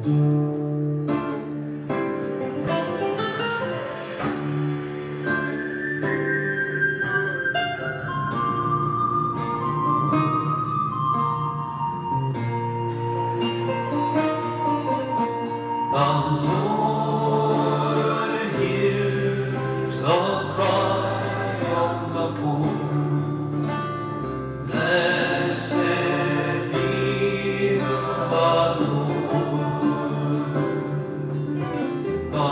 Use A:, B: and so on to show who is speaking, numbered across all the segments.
A: The Lord hears the cry of the poor. Blessed be the Lord. The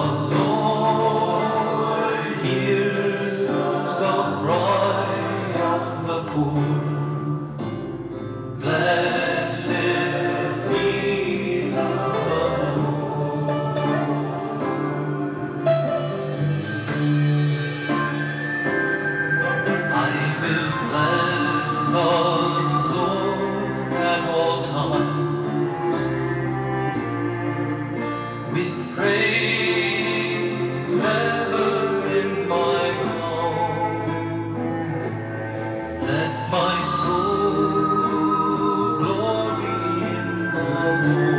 A: Lord hears the cry of the poor. Blessed be the I will bless the Lord at all times, with praise ever in my mouth. Let my soul glory in the Lord.